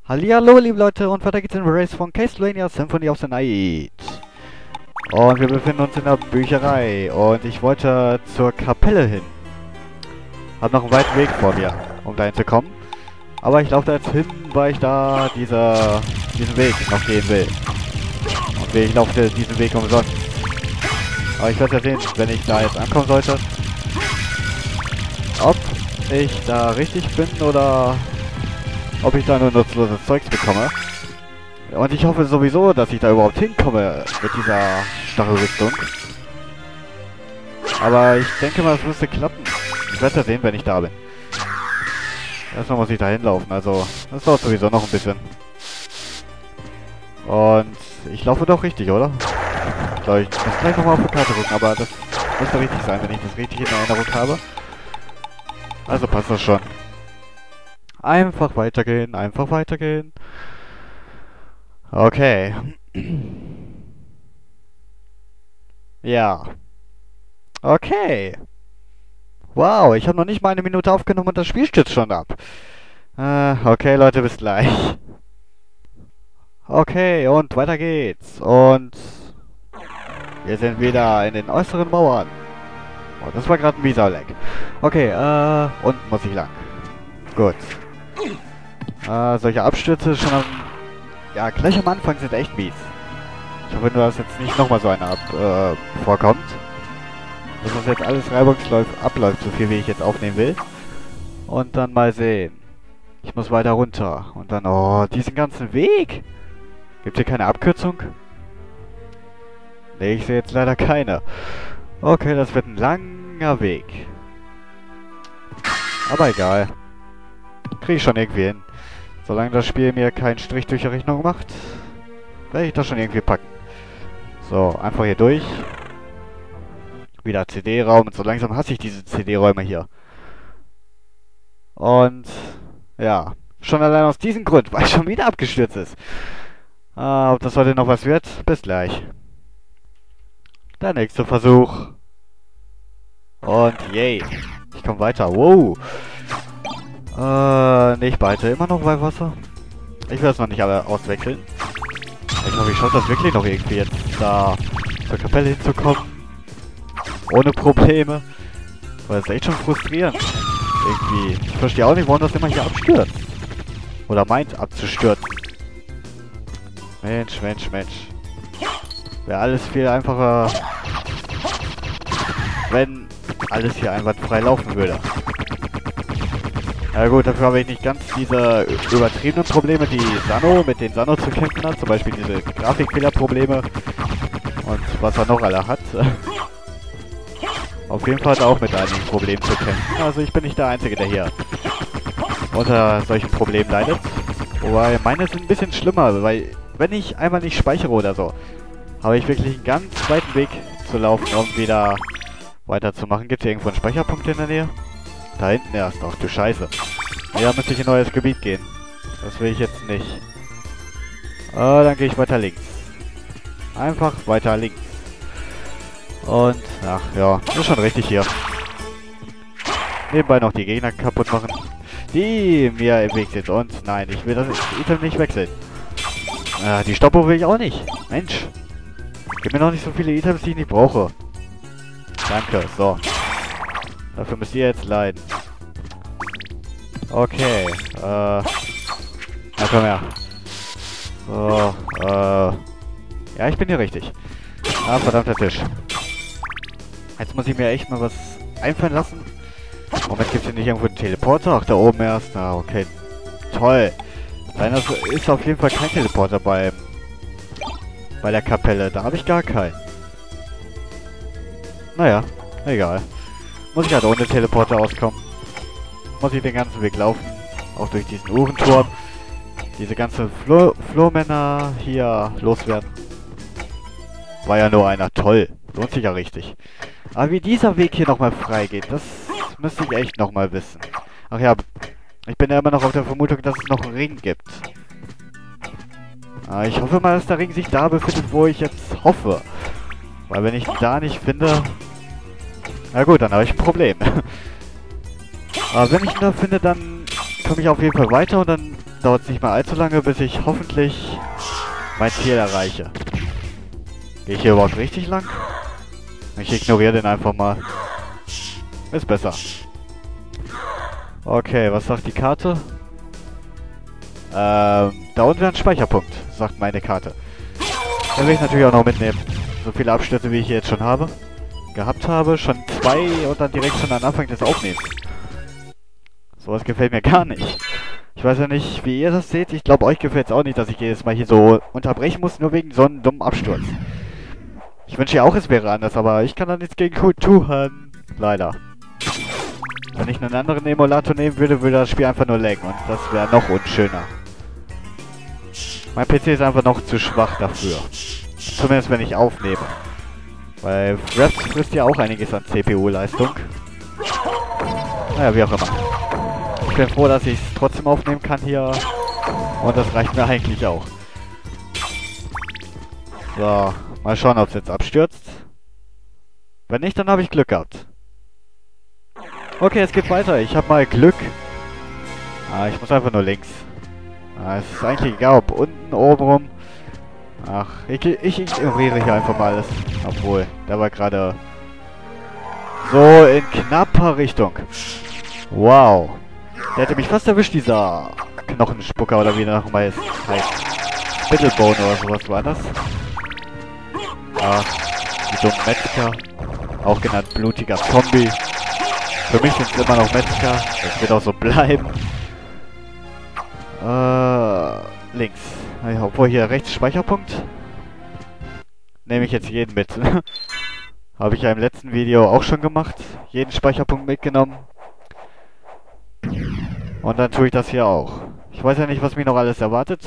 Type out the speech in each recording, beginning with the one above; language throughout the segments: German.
Hallihallo, liebe Leute, und weiter geht's in Race von Castlevania Symphony of the Night. Und wir befinden uns in der Bücherei und ich wollte zur Kapelle hin. Hab noch einen weiten Weg vor mir, um dahin zu kommen. Aber ich laufe da jetzt hin, weil ich da diesen Weg noch gehen will. Und ich laufe diesen Weg umsonst. Aber ich werde ja sehen, wenn ich da jetzt ankommen sollte, ob ich da richtig bin oder ob ich da nur nutzloses Zeugs bekomme. Und ich hoffe sowieso, dass ich da überhaupt hinkomme mit dieser Stachelrüstung. Aber ich denke mal, es müsste klappen. Ich werde ja sehen, wenn ich da bin. Erstmal muss ich da hinlaufen, also das dauert sowieso noch ein bisschen. Und ich laufe doch richtig, oder? Ich glaube, ich muss gleich nochmal auf die Karte gucken, aber das müsste richtig sein, wenn ich das richtig in Erinnerung habe. Also passt das schon. Einfach weitergehen, einfach weitergehen. Okay. Ja. Okay. Wow, ich habe noch nicht mal eine Minute aufgenommen und das Spiel stürzt schon ab. Okay, Leute, bis gleich. Okay, und weiter geht's. Und wir sind wieder in den äußeren Mauern. Oh, das war gerade ein mieser Lag. Okay, unten muss ich lang. Gut. Solche Abstürze schon am... Ja, gleich am Anfang sind echt mies. Ich hoffe nur, dass jetzt nicht nochmal so einer vorkommt. Dass das jetzt alles reibungslos abläuft, so viel wie ich jetzt aufnehmen will. Und dann mal sehen. Ich muss weiter runter. Und dann, oh, diesen ganzen Weg. Gibt hier keine Abkürzung? Nee, ich sehe jetzt leider keine. Okay, das wird ein langer Weg. Aber egal. Kriege ich schon irgendwie hin. Solange das Spiel mir keinen Strich durch die Rechnung macht, werde ich das schon irgendwie packen. So, einfach hier durch. Wieder CD-Raum. Und so langsam hasse ich diese CD-Räume hier. Und, ja. Schon allein aus diesem Grund, weil es schon wieder abgestürzt ist. Ob das heute noch was wird? Bis gleich. Der nächste Versuch. Und yay. Ich komme weiter. Wow. Nicht weiter. Immer noch bei Wasser. Ich will es noch nicht aber auswechseln. Ich hoffe, ich schaffe das wirklich noch irgendwie jetzt da zur Kapelle hinzukommen. Ohne Probleme. Weil das ist echt schon frustrierend. Irgendwie. Ich verstehe auch nicht, warum das immer hier abstürzt. Oder meint abzustürzen. Mensch, Mensch, Mensch. Wäre alles viel einfacher, wenn alles hier einwandfrei laufen würde. Ja gut, dafür habe ich nicht ganz diese übertriebenen Probleme, die Sano mit den Sano zu kämpfen hat. Zum Beispiel diese Grafikfehlerprobleme und was er noch alle hat. Auf jeden Fall hat er auch mit einigen Problemen zu kämpfen. Also ich bin nicht der Einzige, der hier unter solchen Problemen leidet. Wobei meine sind ein bisschen schlimmer, weil wenn ich einmal nicht speichere oder so, habe ich wirklich einen ganz weiten Weg zu laufen, um wieder weiterzumachen. Gibt es hier irgendwo einen Speicherpunkt in der Nähe? Da hinten erst. Ach du Scheiße. Ja, müsste ich in ein neues Gebiet gehen. Das will ich jetzt nicht. Dann gehe ich weiter links. Einfach weiter links. Und, ach ja, ist schon richtig hier. Nebenbei noch die Gegner kaputt machen, die mir im Weg sind. Und nein, ich will das Item nicht wechseln. Die Stoppuhr will ich auch nicht. Mensch. Gib mir noch nicht so viele Items, die ich nicht brauche. Danke, so. Dafür müsst ihr jetzt leiden. Okay, na komm her. So, ja, ich bin hier richtig. Ah, verdammter Tisch. Jetzt muss ich mir echt mal was einfallen lassen. Moment, gibt es hier nicht irgendwo einen Teleporter? Ach, da oben erst. Ah, okay. Toll. Nein, das ist auf jeden Fall kein Teleporter bei der Kapelle. Da habe ich gar keinen. Naja, egal. Muss ich halt ohne Teleporter auskommen. Muss ich den ganzen Weg laufen. Auch durch diesen Uhrenturm. Diese ganzen Flohmänner hier loswerden. War ja nur einer. Toll. Lohnt sich ja richtig. Aber wie dieser Weg hier nochmal frei geht, das müsste ich echt nochmal wissen. Ach ja, ich bin ja immer noch auf der Vermutung, dass es noch einen Ring gibt. Ich hoffe mal, dass der Ring sich da befindet, wo ich jetzt hoffe. Weil wenn ich ihn da nicht finde... Na gut, dann habe ich ein Problem. Aber wenn ich ihn da finde, dann komme ich auf jeden Fall weiter und dann dauert es nicht mal allzu lange, bis ich hoffentlich mein Ziel erreiche. Gehe ich hier überhaupt richtig lang? Ich ignoriere den einfach mal. Ist besser. Okay, was sagt die Karte? Da unten wäre ein Speicherpunkt, sagt meine Karte. Den will ich natürlich auch noch mitnehmen. So viele Abschnitte, wie ich hier jetzt schon habe. Gehabt habe. Schon 2 und dann direkt schon am Anfang des Aufnehmens. Sowas gefällt mir gar nicht. Ich weiß ja nicht, wie ihr das seht. Ich glaube, euch gefällt es auch nicht, dass ich jedes Mal hier so unterbrechen muss, nur wegen so einem dummen Absturz. Ich wünsche ja auch, es wäre anders, aber ich kann da nichts gegen tun. Leider. Wenn ich einen anderen Emulator nehmen würde, würde das Spiel einfach nur laggen und das wäre noch unschöner. Mein PC ist einfach noch zu schwach dafür. Zumindest wenn ich aufnehme. Weil Raps frisst ja auch einiges an CPU-Leistung. Naja, wie auch immer. Ich bin froh, dass ich es trotzdem aufnehmen kann hier. Und das reicht mir eigentlich auch. So, mal schauen, ob es jetzt abstürzt. Wenn nicht, dann habe ich Glück gehabt. Okay, es geht weiter. Ich habe mal Glück. Ich muss einfach nur links. Es ist eigentlich egal, ob unten, oben rum. Ach, ich ignoriere hier einfach mal alles. Obwohl, der war gerade so in knapper Richtung. Wow. Der hätte mich fast erwischt, dieser Knochenspucker oder wie der nochmal heißt. Spittlebone oder sowas war das. Die dummen Metzger. Auch genannt blutiger Zombie. Für mich sind es immer noch Metzger. Das wird auch so bleiben. Links. Ja, obwohl hier rechts Speicherpunkt. Nehme ich jetzt jeden mit. Habe ich ja im letzten Video auch schon gemacht. Jeden Speicherpunkt mitgenommen. Und dann tue ich das hier auch. Ich weiß ja nicht, was mich noch alles erwartet.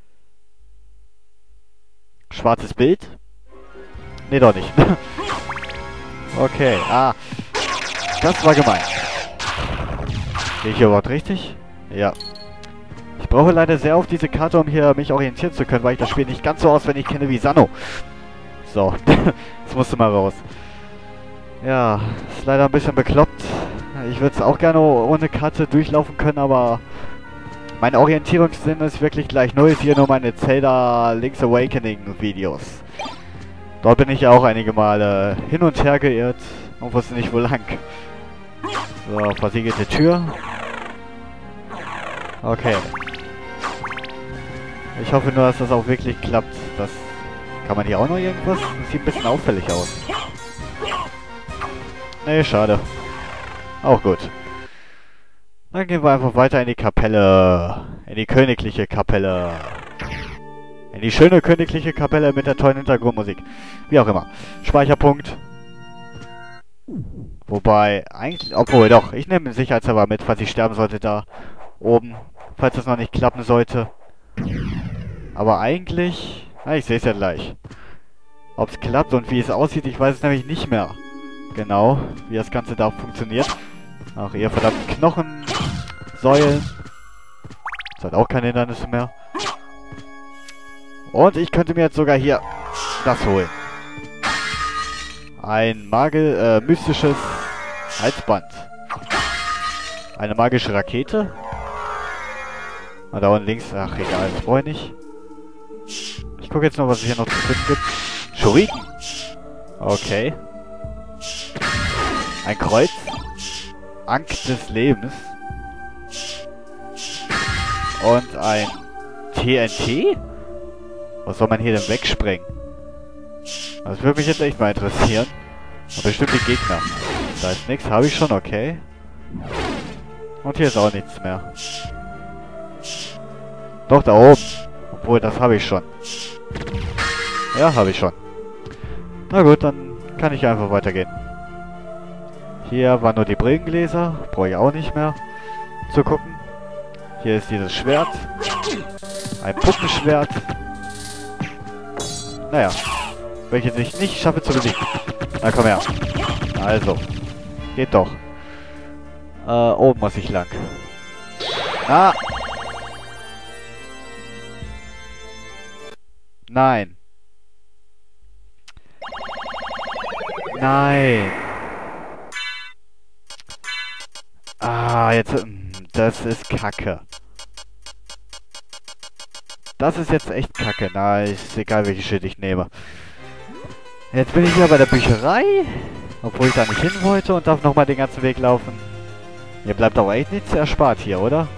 Schwarzes Bild? Nee, doch nicht. Okay, das war gemein. Gehe ich hier überhaupt richtig? Ja. Ich brauche leider sehr auf diese Karte, um hier mich orientieren zu können, weil ich das Spiel nicht ganz so auswendig kenne wie Sanno. So, das musste mal raus. Ja, ist leider ein bisschen bekloppt. Ich würde es auch gerne ohne Karte durchlaufen können, aber mein Orientierungssinn ist wirklich gleich null. Ist hier nur meine Zelda Link's Awakening Videos. Dort bin ich ja auch einige Male hin und her geirrt und wusste nicht wo lang. So, versiegelte Tür. Okay. Ich hoffe nur, dass das auch wirklich klappt. Das kann man hier auch noch irgendwas? Das sieht ein bisschen auffällig aus. Nee, schade. Auch gut. Dann gehen wir einfach weiter in die Kapelle. In die königliche Kapelle. In die schöne königliche Kapelle mit der tollen Hintergrundmusik. Wie auch immer. Speicherpunkt. Wobei, eigentlich... Obwohl, doch. Ich nehme den Sicherheitshalber mit, falls ich sterben sollte da oben. Falls das noch nicht klappen sollte. Aber eigentlich... ich sehe es ja gleich. Ob es klappt und wie es aussieht, ich weiß es nämlich nicht mehr. Genau, wie das Ganze da funktioniert. Ach, ihr verdammten Knochensäulen. Das hat auch keine Hindernisse mehr. Und ich könnte mir jetzt sogar hier das holen. Ein mystisches Halsband. Eine magische Rakete. Und da unten links, ach egal, das brauche ich nicht. Ich gucke jetzt noch, was es hier noch zu finden gibt. Schuriken. Okay. Ein Kreuz. Ank des Lebens. Und ein TNT? Was soll man hier denn wegsprengen? Das würde mich jetzt echt mal interessieren. Und bestimmt die Gegner. Da ist nichts, habe ich schon, okay. Und hier ist auch nichts mehr. Doch, da oben. Obwohl, das habe ich schon. Ja, habe ich schon. Na gut, dann kann ich einfach weitergehen. Hier waren nur die Brillengläser. Brauche ich auch nicht mehr zu gucken. Hier ist dieses Schwert. Ein Puppenschwert. Naja. Welches ich nicht schaffe zu besiegen. Na komm her. Also. Geht doch. Oben muss ich lang. Ah! Nein. Nein. Jetzt... Das ist Kacke. Das ist jetzt echt kacke. Na, ist egal, welche Shit ich nehme. Jetzt bin ich hier bei der Bücherei. Obwohl ich da nicht hin wollte und darf nochmal den ganzen Weg laufen. Mir bleibt aber echt nichts erspart hier, oder?